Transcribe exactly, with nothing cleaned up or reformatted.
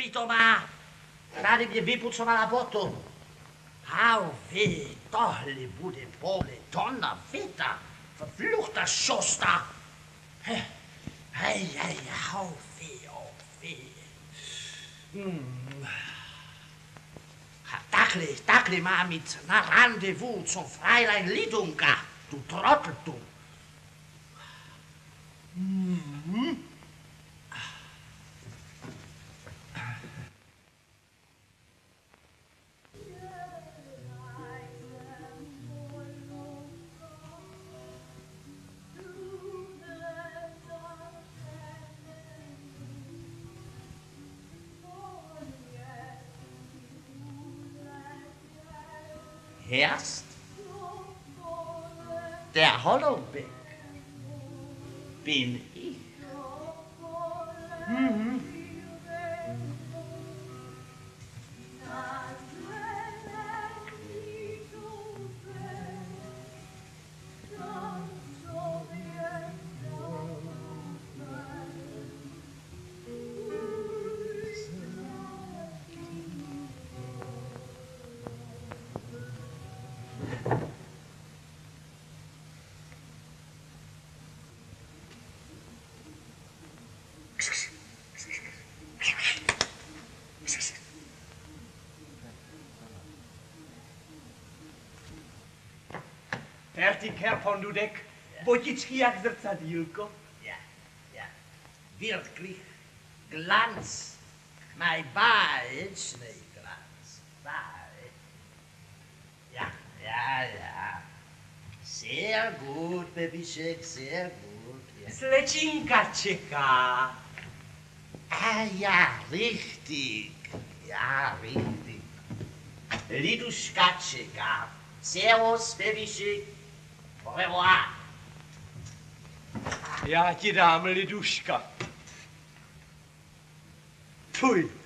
Dobrý to má. Tady mě vypucovala potom. Hau weh, tohle bude pole tonna Wetter. Verfluchter Schuster. Hej, hej, hau weh, hau weh. Hm. Takhle, takhle mám jít na Rendezvous zum Fräulein Lidunga, du Trottel, du. Mm-hmm. Erst der Hollowbeck bin ich. Mhm. Fertig, Herr von Dudek. Botičky jak zrcadílko. Ja, ja. Wirklich Glanz. Mein bald Glanz. Bald. Ja, ja, ja. Sehr gut, Babyšek, sehr gut. Ja. Slečinka čeká. Ah ja, richtig. Ja, richtig. Liduška čeká. Servus, Babyšek. Au revoir. Já ti dám, Liduška. Tuj.